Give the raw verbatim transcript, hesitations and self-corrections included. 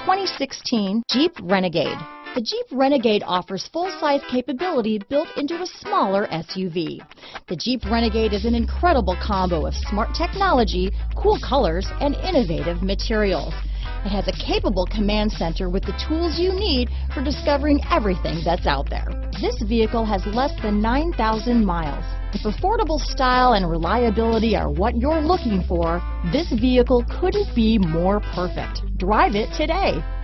twenty sixteen Jeep Renegade. The Jeep Renegade offers full-size capability built into a smaller S U V. The Jeep Renegade is an incredible combo of smart technology, cool colors, and innovative materials. It has a capable command center with the tools you need for discovering everything that's out there. This vehicle has less than nine thousand miles. If affordable style and reliability are what you're looking for, this vehicle couldn't be more perfect. Drive it today.